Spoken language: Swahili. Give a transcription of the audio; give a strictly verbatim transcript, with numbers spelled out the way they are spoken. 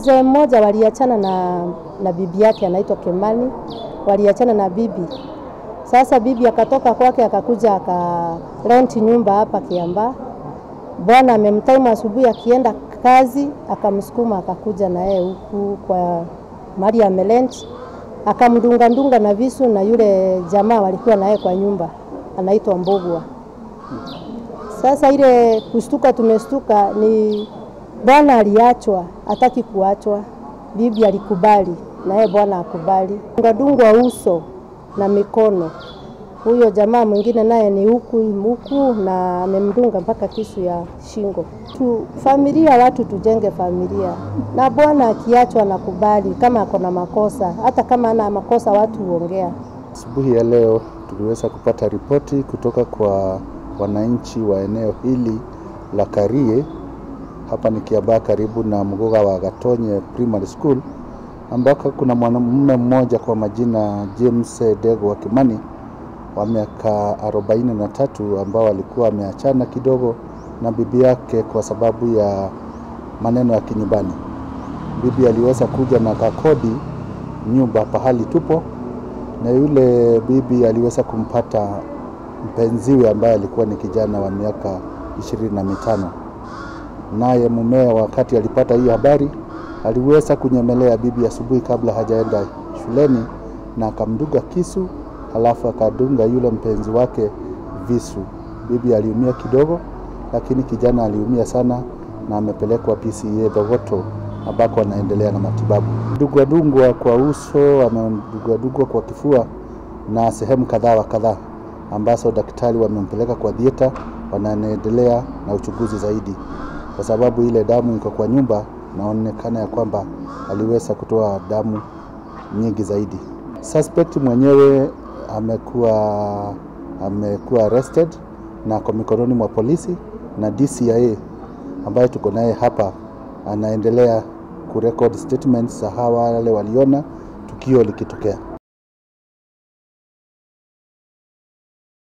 mzee mmoja waliachana na na bibi yake anaitwa Kemani, waliachana na bibi. Sasa bibi akatoka kwake akakuja akarenti nyumba hapa Kiamba. Bwana amemtuma asubuhi akienda kazi, akamsukuma akakuja na yeye huku kwa Maria Melent, akamdunga ndunga na visu, na yule jamaa walikuwa naye kwa nyumba anaitwa Mbogwa. Sasa ile kushtuka tumestuka ni bwana aliachwa, hataki kuachwa. Bibi alikubali na yeye bwana akubali. Ngadungwa uso na mikono. Huyo jamaa mwingine naye ni huku huku na amemdunga mpaka kisu ya shingo. Tu familia, watu tujenge familia. Na bwana akiachwa na kubali kama ako na makosa, hata kama ana makosa watu huongea. Asubuhi ya leo tuliweza kupata ripoti kutoka kwa wananchi wa eneo hili la Karie, hapa ni Kiamba karibu na Mgoga wa Gatonye Primary School, ambako kuna mwanamume mmoja kwa majina James Dego wa Kimani wa miaka arobaini na tatu ambao walikuwa wameachana kidogo na bibi yake kwa sababu ya maneno ya kinyumbani. Bibi aliweza kuja na kakodi nyumba pahali tupo, na yule bibi aliweza kumpata mpenziwe ambaye alikuwa ni kijana wa miaka ishirini na mitano. Naye mume wakati alipata hii habari aliweza kunyemelea bibi asubuhi kabla hajaenda shuleni na akamdunga kisu, halafu akadunga yule mpenzi wake visu. Bibi aliumia kidogo, lakini kijana aliumia sana na amepelekwa P C A Dogoto ambako anaendelea na matibabu. Dugwa dungwa kwa uso, amedugwa dungwa kwa kifua na sehemu kadhaa wa kadhaa ambazo daktari wamempeleka kwa theater, wanaendelea na uchunguzi zaidi. Kwa sababu ile damu iko kwa nyumba, naonekana ya kwamba aliweza kutoa damu nyingi zaidi. Suspect mwenyewe amekuwa amekuwa arrested na kwa mikononi mwa polisi, na D C I A ambaye tuko naye hapa anaendelea kurecord statements za hawa wale waliona tukio likitokea.